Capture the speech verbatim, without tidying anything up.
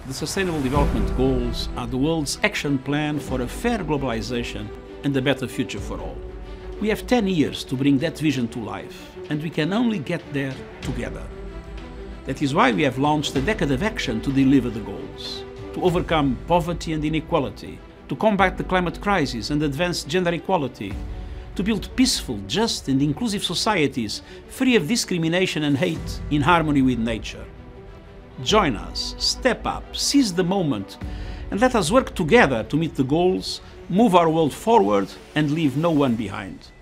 The Sustainable Development Goals are the world's action plan for a fair globalization and a better future for all. We have ten years to bring that vision to life, and we can only get there together. That is why we have launched a decade of action to deliver the goals, to overcome poverty and inequality, to combat the climate crisis and advance gender equality, to build peaceful, just and inclusive societies free of discrimination and hate in harmony with nature. Join us, step up, seize the moment, and let us work together to meet the goals, move our world forward and leave no one behind.